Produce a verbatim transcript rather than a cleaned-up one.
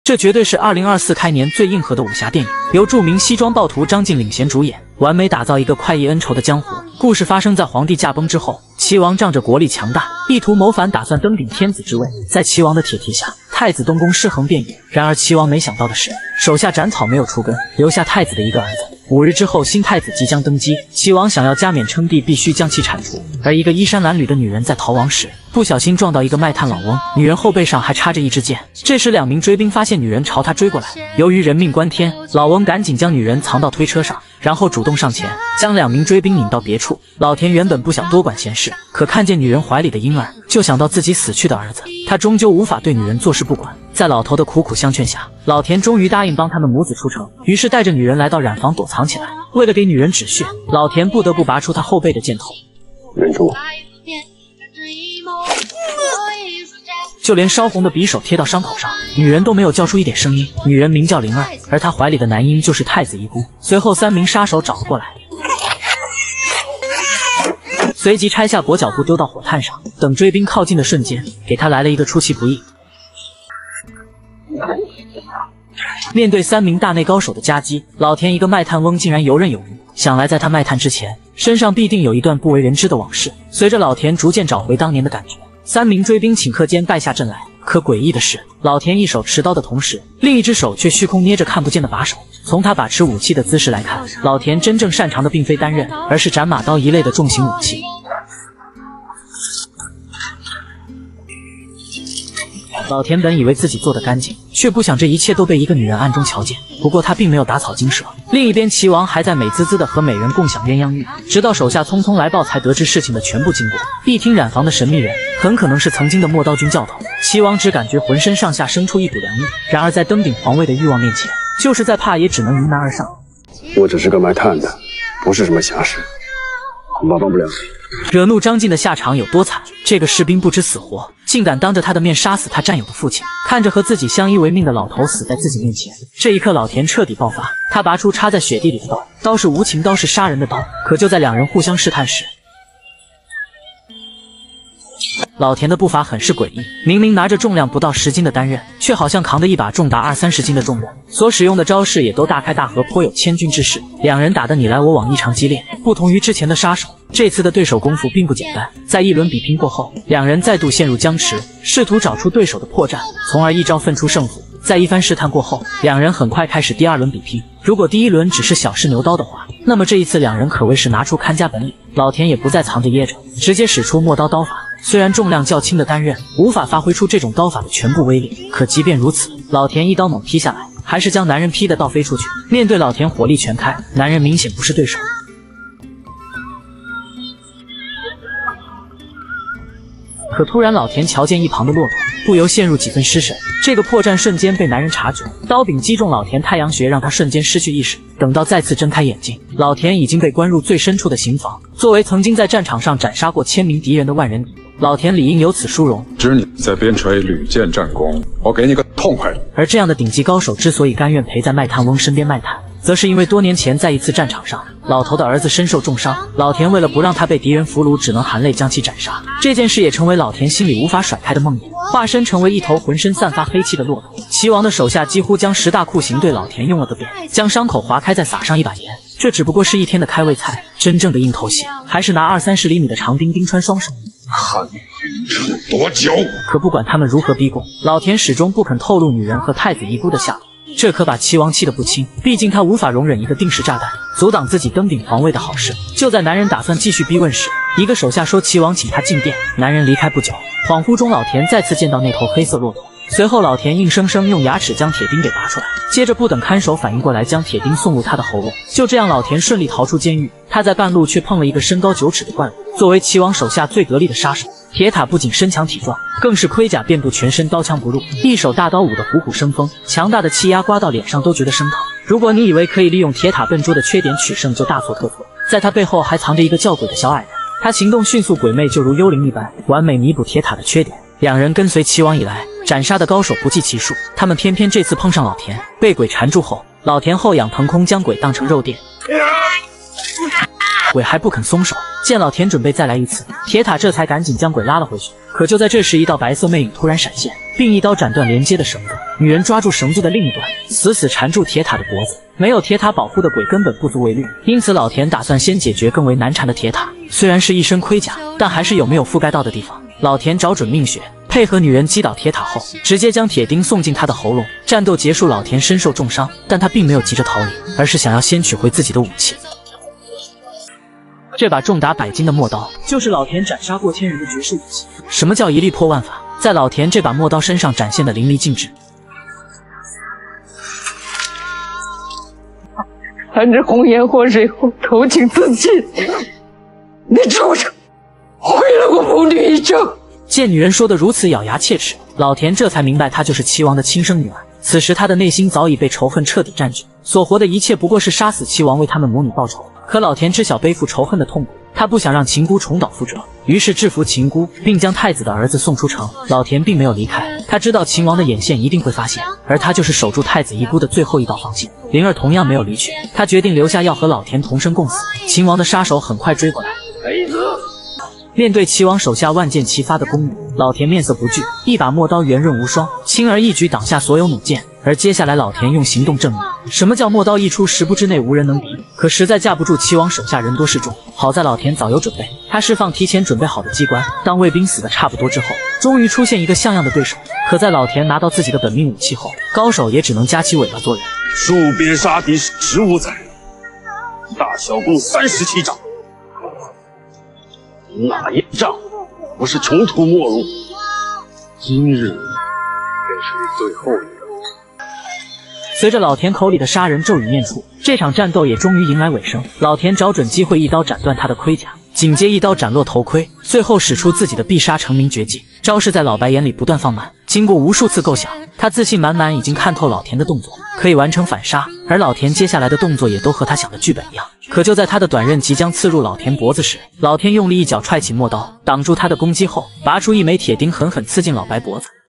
这绝对是二零二四开年最硬核的武侠电影，由著名西装暴徒张晋领衔主演，完美打造一个快意恩仇的江湖。故事发生在皇帝驾崩之后，齐王仗着国力强大，意图谋反，打算登顶天子之位。在齐王的铁蹄下，太子东宫尸横遍野。然而齐王没想到的是，手下斩草没有除根，留下太子的一个儿子。五日之后，新太子即将登基，齐王想要加冕称帝，必须将其铲除。而一个衣衫褴褛的女人在逃亡时，不小心撞到一个卖炭老翁，女人后背上还插着一支箭。这时两名追兵发现女人朝他追过来，由于人命关天，老翁赶紧将女人藏到推车上，然后主动上前将两名追兵引到别处。老田原本不想多管闲事，可看见女人怀里的婴儿，就想到自己死去的儿子，他终究无法对女人坐视不管。在老头的苦苦相劝下，老田终于答应帮他们母子出城，于是带着女人来到染房躲藏起来。为了给女人止血，老田不得不拔出他后背的箭头。 忍住！ 就连烧红的匕首贴到伤口上，女人都没有叫出一点声音。女人名叫灵儿，而她怀里的男婴就是太子遗孤。随后三名杀手找了过来，随即拆下裹脚布丢到火炭上，等追兵靠近的瞬间，给他来了一个出其不意。面对三名大内高手的夹击，老田一个卖炭翁竟然游刃有余。想来在他卖炭之前，身上必定有一段不为人知的往事。随着老田逐渐找回当年的感觉，三名追兵顷刻间败下阵来。可诡异的是，老田一手持刀的同时，另一只手却虚空捏着看不见的把手。从他把持武器的姿势来看，老田真正擅长的并非单刃，而是斩马刀一类的重型武器。老田本以为自己做得干净，却不想这一切都被一个女人暗中瞧见。不过他并没有打草惊蛇。另一边，齐王还在美滋滋的和美人共享鸳鸯浴，直到手下匆匆来报，才得知事情的全部经过。一听染房的神秘人很可能是曾经的莫刀军教头，齐王只感觉浑身上下生出一股凉意。然而在登顶皇位的欲望面前，就是再怕也只能迎难而上。 我只是个卖炭的，不是什么侠士，恐怕帮不了你。 惹怒张晋的下场有多惨？这个士兵不知死活，竟敢当着他的面杀死他战友的父亲，看着和自己相依为命的老头死在自己面前，这一刻老田彻底爆发。他拔出插在雪地里的刀，刀是无情刀，是杀人的刀。可就在两人互相试探时，老田的步伐很是诡异，明明拿着重量不到十斤的单刃，却好像扛着一把重达二三十斤的重刃。所使用的招式也都大开大合，颇有千钧之势。两人打得你来我往，异常激烈。不同于之前的杀手，这次的对手功夫并不简单。在一轮比拼过后，两人再度陷入僵持，试图找出对手的破绽，从而一招分出胜负。在一番试探过后，两人很快开始第二轮比拼。如果第一轮只是小试牛刀的话，那么这一次两人可谓是拿出看家本领。老田也不再藏着掖着，直接使出陌刀刀法。虽然重量较轻的单刃无法发挥出这种刀法的全部威力，可即便如此，老田一刀猛劈下来，还是将男人劈得倒飞出去。面对老田火力全开，男人明显不是对手。可突然老田瞧见一旁的骆驼，不由陷入几分失神。这个破绽瞬间被男人察觉，刀柄击中老田太阳穴，让他瞬间失去意识。等到再次睁开眼睛，老田已经被关入最深处的刑房。作为曾经在战场上斩杀过千名敌人的万人敌，老田理应有此殊荣。 知你在边陲屡建战功，我给你个痛快的。 而这样的顶级高手之所以甘愿陪在卖炭翁身边卖炭，则是因为多年前在一次战场上，老头的儿子身受重伤，老田为了不让他被敌人俘虏，只能含泪将其斩杀。这件事也成为老田心里无法甩开的梦魇，化身成为一头浑身散发黑气的骆驼。齐王的手下几乎将十大酷刑对老田用了个遍，将伤口划开再撒上一把盐。这只不过是一天的开胃菜，真正的硬头戏还是拿二三十厘米的长钉钉穿双手。 汉云这多久？ 可不管他们如何逼供，老田始终不肯透露女人和太子遗孤的下落。这可把齐王气得不轻，毕竟他无法容忍一个定时炸弹阻挡自己登顶皇位的好事。就在男人打算继续逼问时，一个手下说齐王请他进殿。男人离开不久，恍惚中老田再次见到那头黑色骆驼。随后老田硬生生用牙齿将铁钉给拔出来，接着不等看守反应过来，将铁钉送入他的喉咙。就这样，老田顺利逃出监狱。他在半路却碰了一个身高九尺的怪物。作为齐王手下最得力的杀手，铁塔不仅身强体壮，更是盔甲遍布全身，刀枪不入，一手大刀舞得虎虎生风，强大的气压刮到脸上都觉得生疼。如果你以为可以利用铁塔笨拙的缺点取胜，就大错特错。在他背后还藏着一个叫鬼的小矮人，他行动迅速鬼魅，就如幽灵一般，完美弥补铁塔的缺点。两人跟随齐王以来，斩杀的高手不计其数，他们偏偏这次碰上老田。被鬼缠住后，老田后仰腾空，将鬼当成肉垫。鬼还不肯松手，见老田准备再来一次，铁塔这才赶紧将鬼拉了回去。可就在这时，一道白色魅影突然闪现，并一刀斩断连接的绳子。 女人抓住绳子的另一端，死死缠住铁塔的脖子。没有铁塔保护的鬼根本不足为虑，因此老田打算先解决更为难缠的铁塔。虽然是一身盔甲，但还是有没有覆盖到的地方。老田找准命穴，配合女人击倒铁塔后，直接将铁钉送进她的喉咙。战斗结束，老田身受重伤，但他并没有急着逃离，而是想要先取回自己的武器。这把重达百斤的陌刀，就是老田斩杀过千人的绝世武器。什么叫一力破万法？在老田这把陌刀身上展现的淋漓尽致。 含着红颜祸水后投井自尽，你畜生，毁了我母女一生！ 见女人说的如此咬牙切齿，老田这才明白她就是齐王的亲生女儿。此时他的内心早已被仇恨彻底占据，所活的一切不过是杀死齐王，为他们母女报仇。可老田知晓背负仇恨的痛苦，他不想让秦姑重蹈覆辙，于是制服秦姑，并将太子的儿子送出城。老田并没有离开，他知道秦王的眼线一定会发现，而他就是守住太子遗孤的最后一道防线。灵儿同样没有离去，他决定留下，要和老田同生共死。秦王的杀手很快追过来。 黑子， 面对齐王手下万箭齐发的弓弩，老田面色不惧，一把陌刀圆润无双，轻而易举挡下所有弩箭。而接下来老田用行动证明，什么叫陌刀一出，十步之内无人能敌。可实在架不住齐王手下人多势众，好在老田早有准备，他释放提前准备好的机关，当卫兵死的差不多之后，终于出现一个像样的对手。可在老田拿到自己的本命武器后，高手也只能夹起尾巴做人。 戍边杀敌十五载，大小共三十七仗，哪一仗不是穷途末路？今日便是你最后一个。 随着老田口里的杀人咒语念出，这场战斗也终于迎来尾声。老田找准机会，一刀斩断他的盔甲，紧接一刀斩落头盔，最后使出自己的必杀成名绝技。招式在老白眼里不断放慢，经过无数次构想，他自信满满，已经看透老田的动作，可以完成反杀。而老田接下来的动作也都和他想的剧本一样。可就在他的短刃即将刺入老田脖子时，老田用力一脚踹起陌刀，挡住他的攻击后，拔出一枚铁钉，狠狠刺进老白脖子。